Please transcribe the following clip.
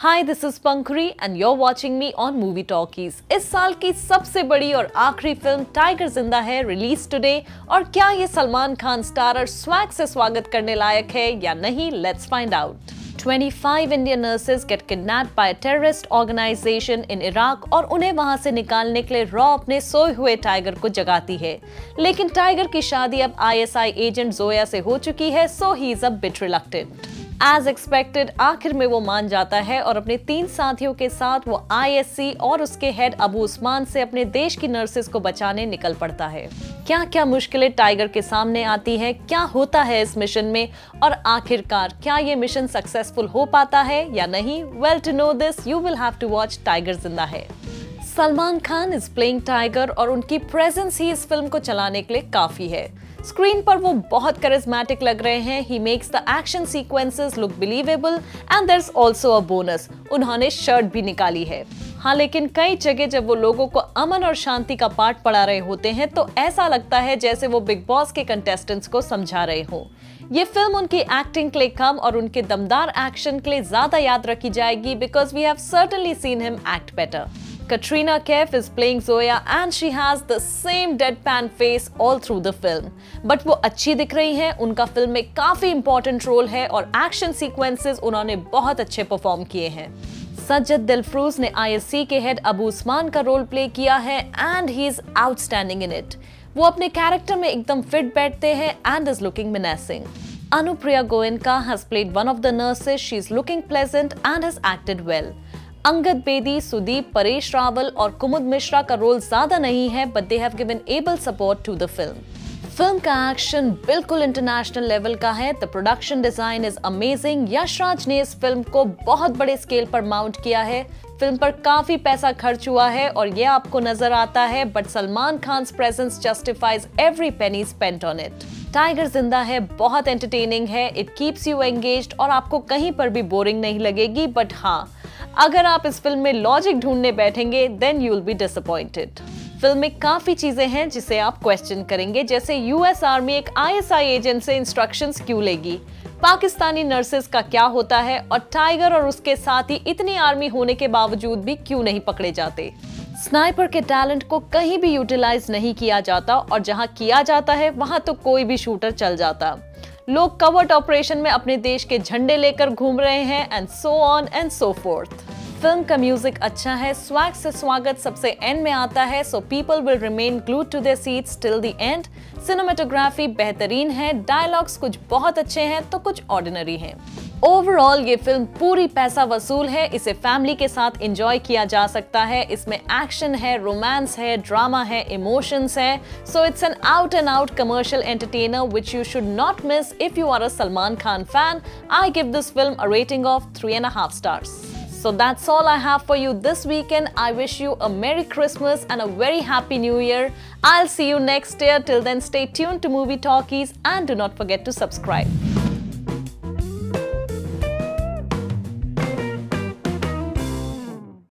Hi this is Pankhuri and you're watching me on movie talkies. इस साल की सबसे बड़ी और आखिरी फिल्म टाइगर जिंदा है रिलीज टुडे। और क्या ये सलमान खान स्टारर स्वैग से स्वागत करने लायक है या नहीं, let's find out. 25 Indian nurses get kidnapped by a terrorist organization in Iraq और उन्हें वहां से निकालने के लिए रॉ अपने सोए हुए टाइगर को जगाती है। लेकिन टाइगर की शादी अब ISI एजेंट जोया से हो चुकी है, so he is a bit reluctant. As expected आखिर में वो मान जाता है और अपने 3 साथियों के साथ वो ISC और उसके हेड अबू उस्मान से अपने देश की नर्सेस को बचाने निकल पड़ता है। क्या क्या मुश्किलें टाइगर के सामने आती हैं, क्या होता है इस मिशन में और आखिरकार क्या ये मिशन सक्सेसफुल हो पाता है या नहीं? Well, to know this you will have to watch Tiger जिंदा है। Salman Khan is playing Tiger और उनकी प्रेजेंस ही इस फिल्म को चलाने के लिए काफी है। स्क्रीन पर वो बहुत करिज्मेटिक लग रहे हैं। He makes the action sequences look believable and there is also a bonus, उन्होंने शर्ट भी निकाली है। हाँ, लेकिन कई जगह जब वो लोगों को अमन और शांति का पाठ पढ़ा रहे होते हैं तो ऐसा लगता है जैसे वो बिग बॉस के कंटेस्टेंट्स को समझा रहे हों। ये फिल्म उनकी एक्टिंग के लिए कम और उनके दमदार एक्शन के लिए ज्यादा याद रखी जाएगी because we have certainly seen him act better. Katrina Kaif is playing Zoya and she has the same deadpan face all through the film. But वो अच्छी दिख रही हैं, उनका फिल्म में काफी इंपॉर्टेंट रोल है और एक्शन सीक्वेंसेस उन्होंने बहुत अच्छे परफॉर्म किए हैं। सज्जद दिलफ्रूज ने ISC के हेड अबू उस्मान का रोल प्ले किया है and he is outstanding in it. वो अपने कैरेक्टर में एकदम फिट बैठते हैं and is looking menacing. Anupriya Goenka has played one of the nurses. She is looking pleasant and has acted well. Angad Bedi, Sudeep, Paresh Rawal और कुमुद मिश्रा का रोल ज्यादा नहीं है but they have given able support to the film. Film का action बिल्कुल international level का है। The production design is amazing. Yashraj ने इस फिल्म को बहुत बड़े स्केल पर माउंट किया है। फिल्म पर काफी पैसा खर्च हुआ है और ये आपको नजर आता है, but Salman Khan presence justifies every penny spent on it. Tiger जिंदा है बहुत एंटरटेनिंग है। इट कीप्स यू एंगेज्ड और आपको कहीं पर भी बोरिंग नहीं लगेगी। बट हाँ, अगर आप इस फिल्म में लॉजिक ढूंढने बैठेंगे then you will be disappointed. Film में काफी चीजें हैं जिसे आप क्वेश्चन करेंगे, जैसे US आर्मी एक ISI एजेंट से इंस्ट्रक्शंस क्यों लेगी, पाकिस्तानी नर्सेस का क्या होता है और टाइगर और उसके साथ ही इतनी आर्मी होने के बावजूद भी क्यों नहीं पकड़े जाते। स्नाइपर के टैलेंट को कहीं भी यूटिलाइज नहीं किया जाता और जहां किया जाता है वहां तो कोई भी शूटर चल जाता। लोग कवर्ट ऑपरेशन में अपने देश के झंडे लेकर घूम रहे हैं and so on and so forth. फिल्म का म्यूजिक अच्छा है। स्वैग से स्वागत सबसे एंड में आता है, so people will remain glued to their seats till the end. Cinematography बेहतरीन है। डायलॉग्स कुछ बहुत अच्छे हैं तो कुछ ऑर्डिनरी हैं। ओवरऑल ये फिल्म पूरी पैसा वसूल है। इसे फैमिली के साथ एंजॉय किया जा सकता है। इसमें एक्शन है, रोमांस है, ड्रामा है, इमोशंस है। So it's an out and out commercial entertainer which you should not miss if you are a Salman Khan fan. I give this film a rating of 3.5 stars. So that's all I have for you this weekend. I wish you a Merry Christmas and a very Happy New Year. I'll see you next year. Till then, stay tuned to Movie Talkies and do not forget to subscribe.